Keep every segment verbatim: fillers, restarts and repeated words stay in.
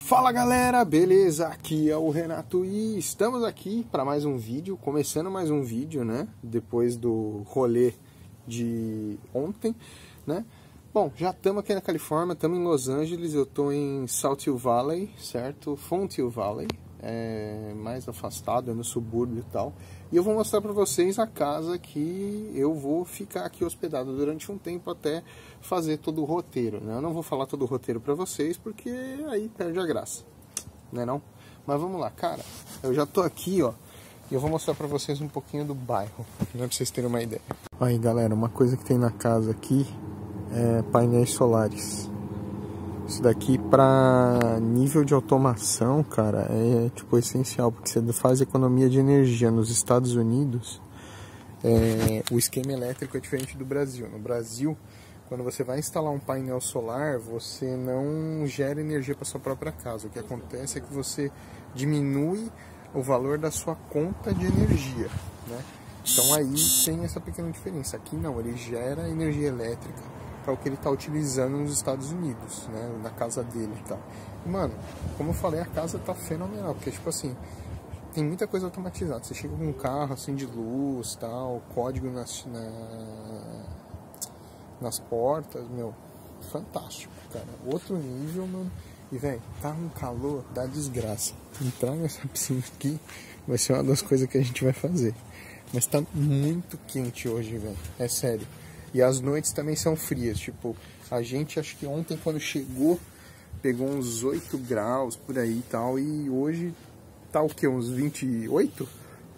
Fala galera, beleza? Aqui é o Renato e estamos aqui para mais um vídeo, começando mais um vídeo, né? Depois do rolê de ontem, né? Bom, já estamos aqui na Califórnia, estamos em Los Angeles, eu estou em South Hill Valley, certo? Fountain Valley, é mais afastado, é no subúrbio e tal. E eu vou mostrar para vocês a casa que eu vou ficar aqui hospedado durante um tempo até fazer todo o roteiro, né? Eu não vou falar todo o roteiro para vocês porque aí perde a graça, né não? Mas vamos lá, cara, eu já tô aqui, ó, e eu vou mostrar para vocês um pouquinho do bairro, né, para vocês terem uma ideia. Aí galera, uma coisa que tem na casa aqui é painéis solares. Isso daqui para nível de automação, cara, é tipo essencial, porque você faz economia de energia. Nos Estados Unidos, é, o esquema elétrico é diferente do Brasil. No Brasil, quando você vai instalar um painel solar, você não gera energia para sua própria casa. O que acontece é que você diminui o valor da sua conta de energia, né? Então aí tem essa pequena diferença. Aqui não, ele gera energia elétrica para o que ele está utilizando nos Estados Unidos, né, na casa dele e tal. E, mano, como eu falei, a casa tá fenomenal, porque, tipo assim, tem muita coisa automatizada. Você chega com um carro, assim, de luz, tal, código nas, na, nas portas, meu, fantástico, cara. Outro nível, mano. E, velho, tá um calor da desgraça. Entrar nessa piscina aqui vai ser uma das coisas que a gente vai fazer. Mas tá muito quente hoje, velho, é sério. E as noites também são frias, tipo, a gente acho que ontem quando chegou, pegou uns oito graus por aí e tal, e hoje tá o que, uns vinte e oito?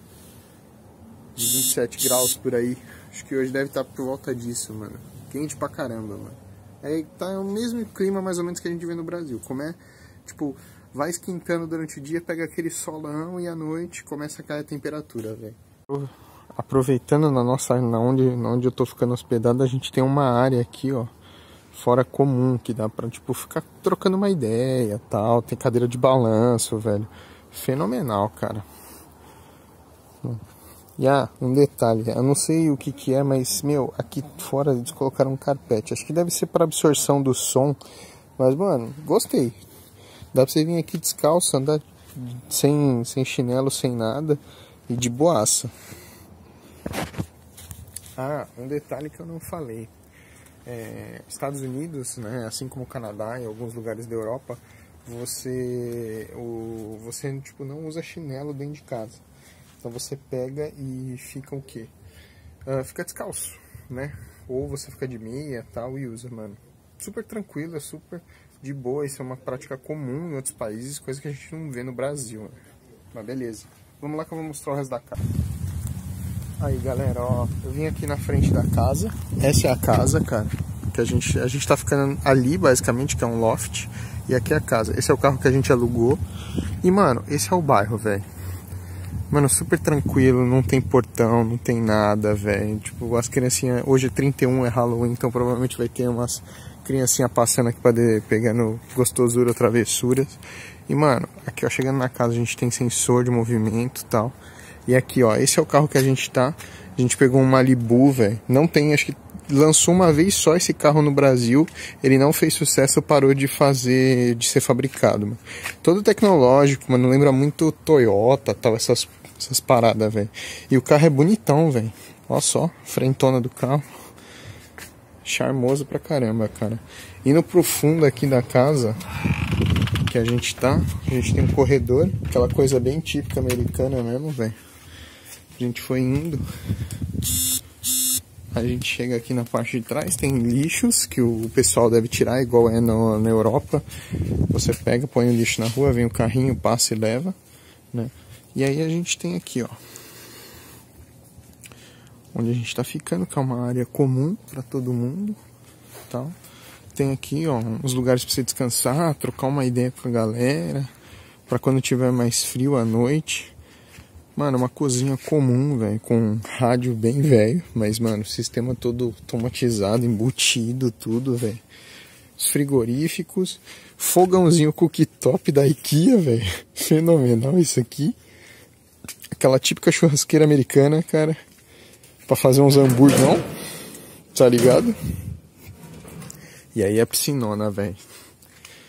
vinte e sete graus por aí, acho que hoje deve estar por volta disso, mano, quente pra caramba, mano. É, tá o mesmo clima mais ou menos que a gente vê no Brasil, como é, tipo, vai esquentando durante o dia, pega aquele solão e à noite começa a cair a temperatura, velho. Aproveitando na nossa, na onde, na onde eu tô ficando hospedado, a gente tem uma área aqui, ó, fora comum, que dá pra, tipo, ficar trocando uma ideia, tal, tem cadeira de balanço, velho, fenomenal, cara. E ah, um detalhe, eu não sei o que que é, mas, meu, aqui fora eles colocaram um carpete, acho que deve ser para absorção do som, mas, mano, gostei. Dá pra você vir aqui descalço, andar sem, sem chinelo, sem nada, e de boaça. Ah, um detalhe que eu não falei. É, Estados Unidos, né, assim como o Canadá e alguns lugares da Europa, você, o, você tipo, não usa chinelo dentro de casa. Então você pega e fica o quê? Uh, fica descalço, né? Ou você fica de meia tal e usa, mano. Super tranquilo, é super de boa. Isso é uma prática comum em outros países, coisa que a gente não vê no Brasil, né? Mas beleza. Vamos lá que eu vou mostrar o resto da casa. Aí galera, ó, eu vim aqui na frente da casa, essa é a casa, cara, que a gente, a gente tá ficando ali basicamente, que é um loft, e aqui é a casa, esse é o carro que a gente alugou, e mano, esse é o bairro, velho, mano, super tranquilo, não tem portão, não tem nada, velho, tipo, as criancinhas, hoje é trinta e um, é Halloween, então provavelmente vai ter umas criancinhas passando aqui pra de, pegando gostosura, travessuras, e mano, aqui ó, chegando na casa a gente tem sensor de movimento e tal. E aqui, ó, esse é o carro que a gente tá. A gente pegou um Malibu, velho. Não tem, acho que lançou uma vez só esse carro no Brasil. Ele não fez sucesso, parou de fazer, de ser fabricado, mano. Todo tecnológico, mano. Lembra muito Toyota, tal, essas, essas paradas, velho. E o carro é bonitão, velho. Olha só, frentona do carro. Charmoso pra caramba, cara. Indo pro fundo aqui da casa que a gente tá, a gente tem um corredor, aquela coisa bem típica americana mesmo, velho. A gente foi indo, a gente chega aqui na parte de trás, tem lixos que o pessoal deve tirar, igual é no, na Europa. Você pega, põe o lixo na rua, vem o carrinho, passa e leva, né? E aí a gente tem aqui, ó, onde a gente tá ficando, que é uma área comum para todo mundo, tal. Tem aqui, ó, uns lugares para você descansar, trocar uma ideia com a galera, para quando tiver mais frio à noite. Mano, uma cozinha comum, velho, com rádio bem velho, mas, mano, sistema todo automatizado, embutido, tudo, velho. Os frigoríficos, fogãozinho cooktop da IKEA, velho, fenomenal isso aqui. Aquela típica churrasqueira americana, cara, pra fazer uns hambúrguer, não? Tá ligado? E aí a piscinona, velho.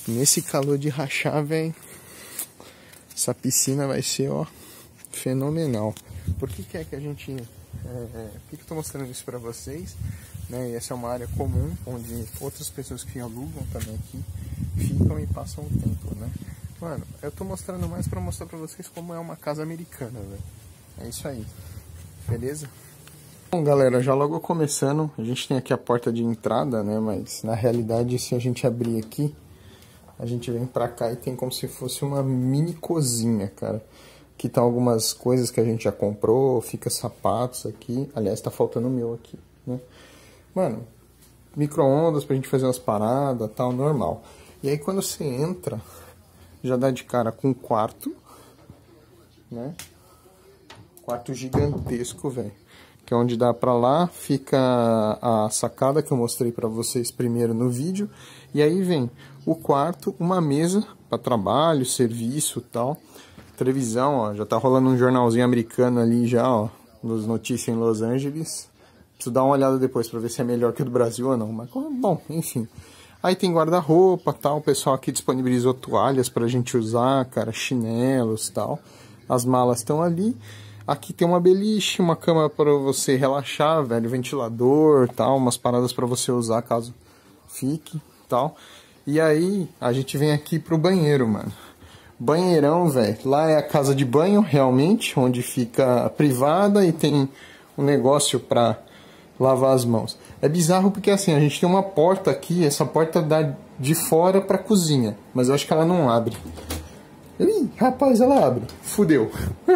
nesse calor de rachar, velho, essa piscina vai ser, ó, fenomenal. Por que que é que a gente... É, é, por que que eu tô mostrando isso pra vocês? Né? E essa é uma área comum, onde outras pessoas que alugam também aqui ficam e passam o tempo, né? Mano, eu tô mostrando mais pra mostrar pra vocês como é uma casa americana, velho. É isso aí. Beleza? Bom, galera, já logo começando, a gente tem aqui a porta de entrada, né? Mas na realidade, se a gente abrir aqui, a gente vem pra cá e tem como se fosse uma mini cozinha, cara. Aqui tá algumas coisas que a gente já comprou, fica sapatos aqui. Aliás, tá faltando o meu aqui, né? Mano, micro-ondas pra gente fazer umas paradas, tal, normal. E aí quando você entra, já dá de cara com um quarto, né? Quarto gigantesco, velho. Que é onde dá pra lá, fica a sacada que eu mostrei pra vocês primeiro no vídeo. E aí vem o quarto, uma mesa pra trabalho, serviço e tal. Televisão, ó, já tá rolando um jornalzinho americano ali já, ó, nos notícias em Los Angeles. Preciso dar uma olhada depois pra ver se é melhor que o do Brasil ou não, mas bom, enfim. Aí tem guarda-roupa, tal, o pessoal aqui disponibilizou toalhas pra gente usar, cara, chinelos, tal. As malas estão ali. Aqui tem uma beliche, uma cama pra você relaxar, velho, ventilador, tal, umas paradas pra você usar caso fique, tal. E aí a gente vem aqui pro banheiro, mano. Banheirão, velho. Lá é a casa de banho, realmente, onde fica privada e tem um negócio pra lavar as mãos. É bizarro porque, assim, a gente tem uma porta aqui, essa porta dá de fora pra cozinha, mas eu acho que ela não abre. Ih, rapaz, ela abre. Fudeu.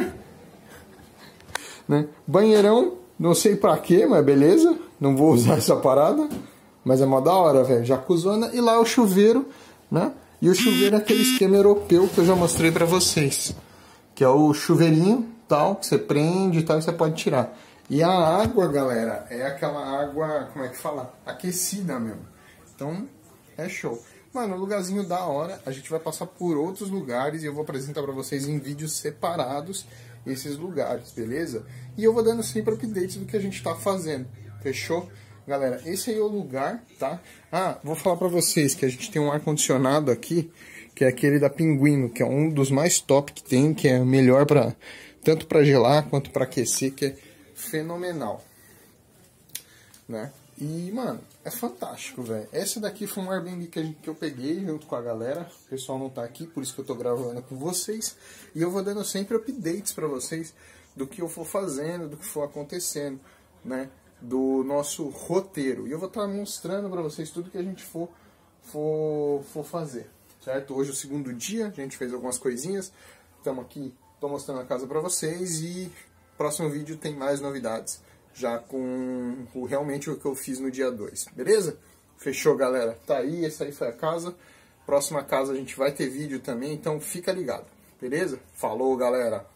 Né? Banheirão, não sei pra quê, mas beleza. Não vou usar essa parada, mas é mó da hora, velho. Jacuzona. E lá é o chuveiro, né? E o chuveiro é aquele esquema europeu que eu já mostrei pra vocês. Que é o chuveirinho, tal, que você prende e tal, e você pode tirar. E a água, galera, é aquela água, como é que fala? Aquecida mesmo. Então, é show. Mano, lugarzinho da hora. A gente vai passar por outros lugares e eu vou apresentar pra vocês em vídeos separados esses lugares, beleza? E eu vou dando sempre updates do que a gente tá fazendo. Fechou? Galera, esse aí é o lugar, tá? Ah, vou falar pra vocês que a gente tem um ar-condicionado aqui, que é aquele da Pinguino, que é um dos mais top que tem, que é melhor pra, tanto pra gelar quanto pra aquecer, que é fenomenal, né? E, mano, é fantástico, velho. Essa daqui foi um Airbnb que, a gente, que eu peguei junto com a galera. O pessoal não tá aqui, por isso que eu tô gravando com vocês. E eu vou dando sempre updates pra vocês do que eu for fazendo, do que for acontecendo, né? Do nosso roteiro. E eu vou estar mostrando pra vocês tudo que a gente for, for, for fazer, certo? Hoje é o segundo dia, a gente fez algumas coisinhas. Estamos aqui, tô mostrando a casa pra vocês e próximo vídeo tem mais novidades. Já com o, realmente o que eu fiz no dia dois, beleza? Fechou, galera? Tá aí, essa aí foi a casa. Próxima casa a gente vai ter vídeo também, então fica ligado, beleza? Falou, galera!